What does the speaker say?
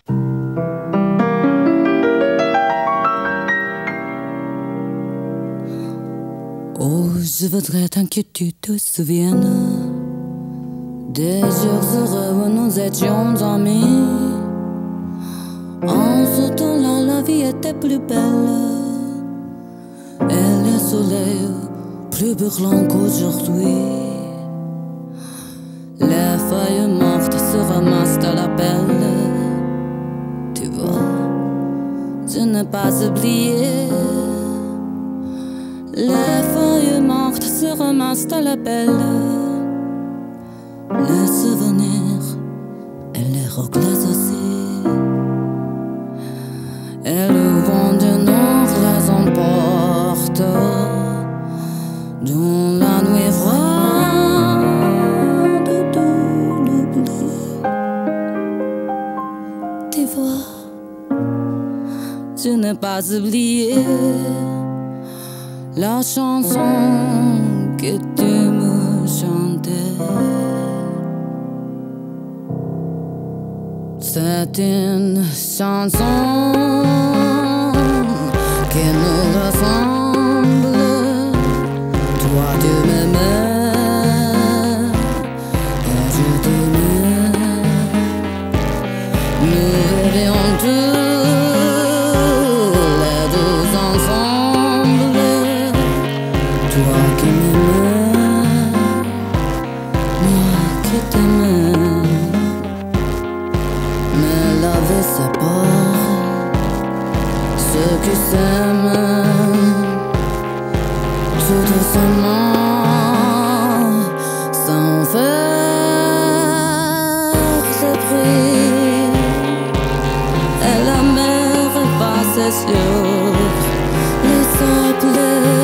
Oh, je voudrais tant que tu te souviennes des jours heureux où nous étions amis. En ce temps-là, la vie était plus belle et le soleil plus brûlant qu'aujourd'hui. Les feuilles mortes se ramassent à la pelle. Tu vois, je n'ai pas oublié. Les feuilles mortes se ramassent à la pelle. Les souvenirs et les regrets aussi. Et le vent du nord les emporte dans la nuit froide de l'oubli. Tu vois, je n'ai pas oublié la chanson que tu me chantais. C'est une chanson qui nous ressemble. Toi tu m'aimais et je t'aimais. Nous vivions tous les deux ensemble. Toi qui m'aimais, moi qui t'aimais. Mais la vie sépare ceux qui s'aiment tout doucement, sans faire de bruit. Et la mer est passée sur les sables.